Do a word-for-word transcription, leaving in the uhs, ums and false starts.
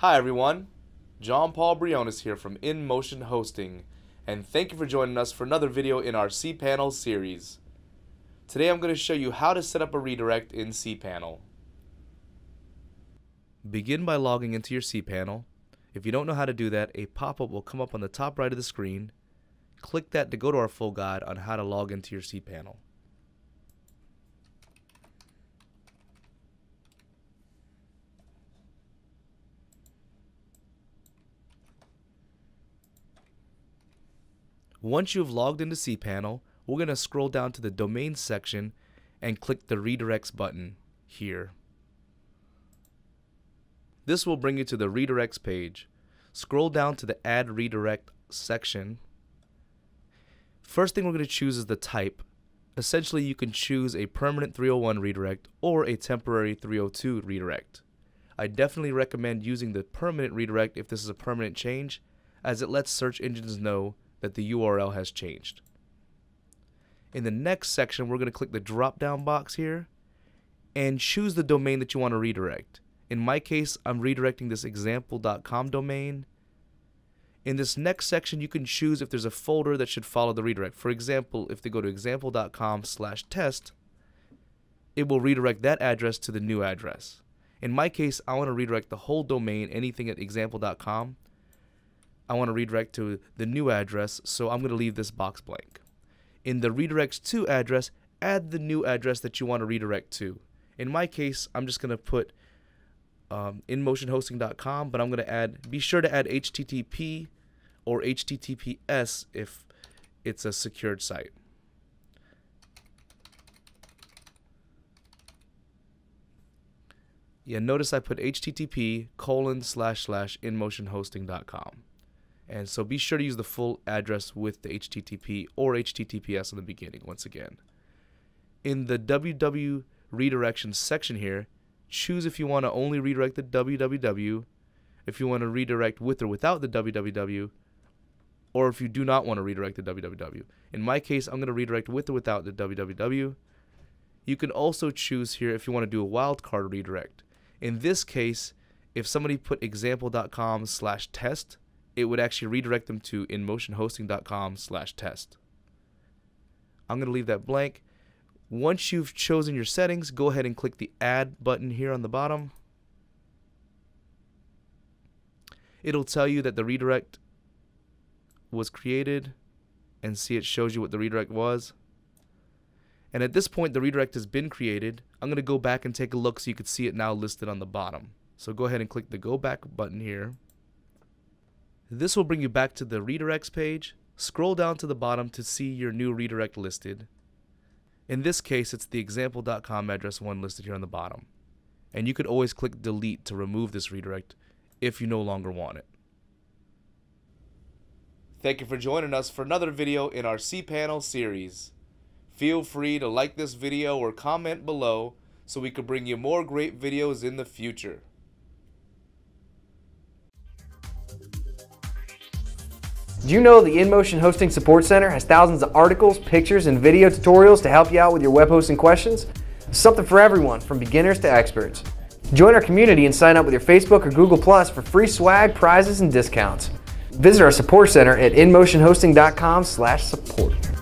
Hi everyone, John Paul Briones here from InMotion Hosting, and thank you for joining us for another video in our cPanel series. Today I'm going to show you how to set up a redirect in cPanel. Begin by logging into your cPanel. If you don't know how to do that, a pop-up will come up on the top right of the screen. Click that to go to our full guide on how to log into your cPanel. Once you've logged into cPanel, we're going to scroll down to the Domains section and click the Redirects button here. This will bring you to the Redirects page. Scroll down to the Add Redirect section. First thing we're going to choose is the type. Essentially, you can choose a permanent three oh one redirect or a temporary three oh two redirect. I definitely recommend using the permanent redirect if this is a permanent change, as it lets search engines know that the U R L has changed. In the next section, we're going to click the drop down box here and choose the domain that you want to redirect. In my case, I'm redirecting this example dot com domain. In this next section, you can choose if there's a folder that should follow the redirect. For example, if they go to example dot com slash test, it will redirect that address to the new address. In my case, I want to redirect the whole domain, anything at example dot com. I want to redirect to the new address, so I'm going to leave this box blank. In the redirects to address, add the new address that you want to redirect to. In my case, I'm just going to put um, in motion hosting dot com, but I'm going to add, be sure to add H T T P or H T T P S if it's a secured site. Yeah, notice I put H T T P colon slash slash in motion hosting dot com. And so be sure to use the full address with the H T T P or H T T P S in the beginning once again. In the W W redirections section here, choose if you want to only redirect the W W W, if you want to redirect with or without the W W W, or if you do not want to redirect the W W W. In my case, I'm going to redirect with or without the W W W. You can also choose here if you want to do a wildcard redirect. In this case, if somebody put example dot com slash test, it would actually redirect them to in motion hosting dot com slash test. I'm going to leave that blank. Once you've chosen your settings, go ahead and click the Add button here on the bottom. It'll tell you that the redirect was created, and see it shows you what the redirect was. And at this point, the redirect has been created. I'm going to go back and take a look so you can see it now listed on the bottom. So go ahead and click the Go Back button here. This will bring you back to the redirects page. Scroll down to the bottom to see your new redirect listed. In this case, it's the example dot com address one listed here on the bottom. And you could always click delete to remove this redirect if you no longer want it. Thank you for joining us for another video in our cPanel series. Feel free to like this video or comment below so we can bring you more great videos in the future. Do you know the InMotion Hosting Support Center has thousands of articles, pictures, and video tutorials to help you out with your web hosting questions? Something for everyone, from beginners to experts. Join our community and sign up with your Facebook or Google Plus for free swag, prizes, and discounts. Visit our support center at in motion hosting dot com slash support.